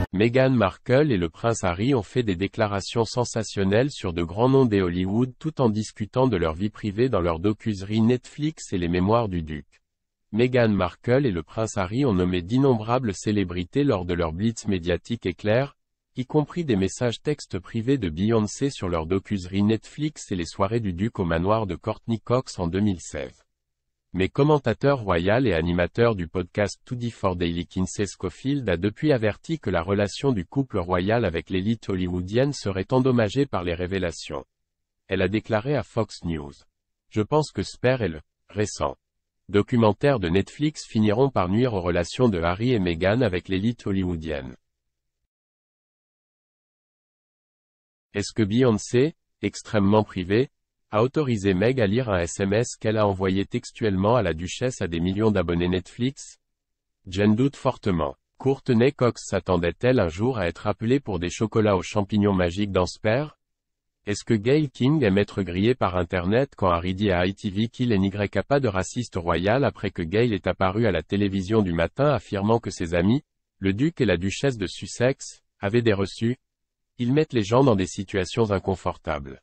Meghan Markle et le prince Harry ont fait des déclarations sensationnelles sur de grands noms des Hollywood tout en discutant de leur vie privée dans leur docuserie Netflix et les mémoires du duc. Meghan Markle et le prince Harry ont nommé d'innombrables célébrités lors de leur blitz médiatique éclair, y compris des messages textes privés de Beyoncé sur leur docuserie Netflix et les soirées du duc au manoir de Courtney Cox en 2016. Mais commentateur royal et animateur du podcast Today for Daily Kinsey Schofield a depuis averti que la relation du couple royal avec l'élite hollywoodienne serait endommagée par les révélations. Elle a déclaré à Fox News. Je pense que Spare et le récent documentaire de Netflix finiront par nuire aux relations de Harry et Meghan avec l'élite hollywoodienne. Est-ce que Beyoncé, extrêmement privée, a autorisé Meg à lire un SMS qu'elle a envoyé textuellement à la duchesse à des millions d'abonnés Netflix? J'en doute fortement. Courtney Cox s'attendait-elle un jour à être appelée pour des chocolats aux champignons magiques dans Spare? Est-ce que Gayle King aime être grillée par Internet quand Harry dit à ITV qu'il n'y a pas de raciste royal après que Gayle est apparu à la télévision du matin affirmant que ses amis, le duc et la duchesse de Sussex, avaient des reçus? Ils mettent les gens dans des situations inconfortables.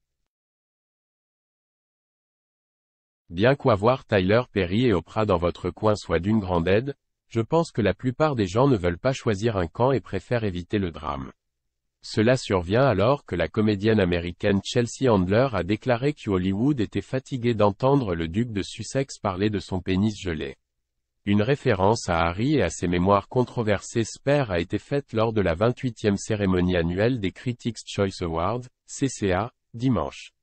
Bien qu'avoir Tyler Perry et Oprah dans votre coin soit d'une grande aide, je pense que la plupart des gens ne veulent pas choisir un camp et préfèrent éviter le drame. Cela survient alors que la comédienne américaine Chelsea Handler a déclaré que Hollywood était fatigué d'entendre le duc de Sussex parler de son pénis gelé. Une référence à Harry et à ses mémoires controversées Spare a été faite lors de la 28e cérémonie annuelle des Critics' Choice Awards, CCA, dimanche.